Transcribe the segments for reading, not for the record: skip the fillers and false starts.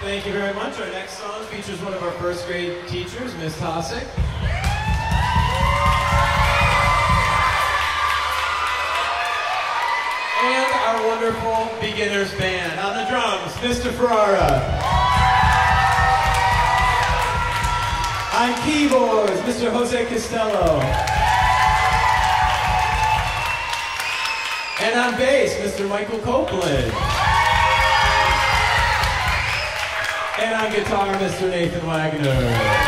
Thank you very much. Our next song features one of our first grade teachers, Miss Tosick. And our wonderful beginners band. On the drums, Mr. Ferrara. On keyboards, Mr. Jose Costello. And on bass, Mr. Michael Copeland. And on guitar, Mr. Nathan Wagner.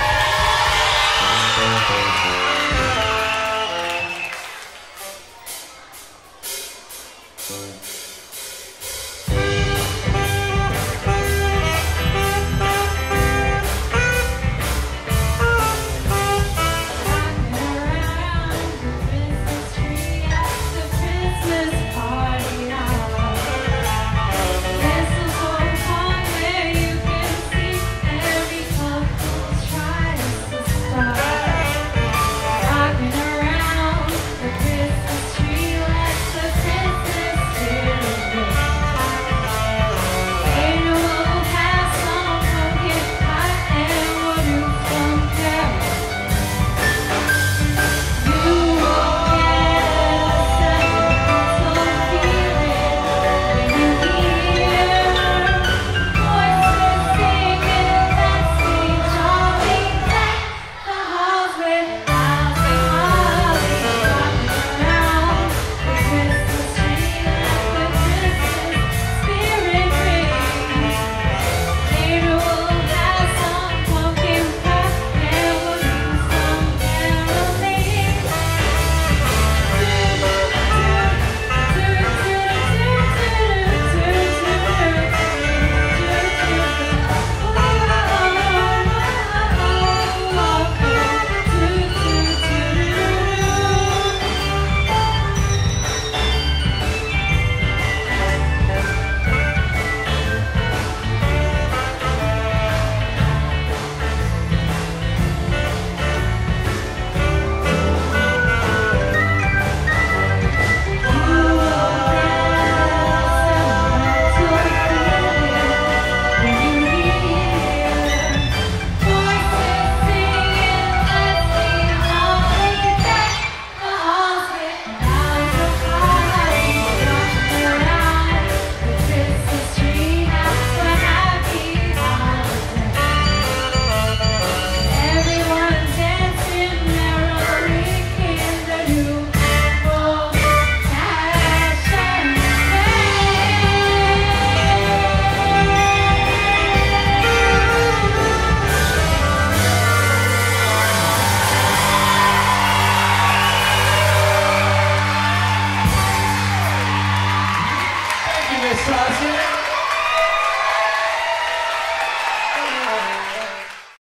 Miss Tosick.